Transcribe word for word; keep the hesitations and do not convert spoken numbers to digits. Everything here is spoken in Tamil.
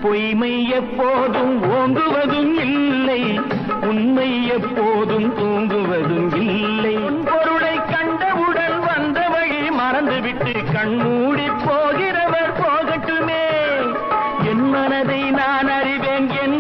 பொய்மை எப்போதும் ஓங்குவதும் இல்லை, உண்மை எப்போதும் தூங்குவதும் இல்லை. பொருளை கண்டவுடன் வந்த வழி மறந்துவிட்டு கண்மூடி போகிறவர் போகட்டுமே. என் மனதை நான் அறிவேன், என்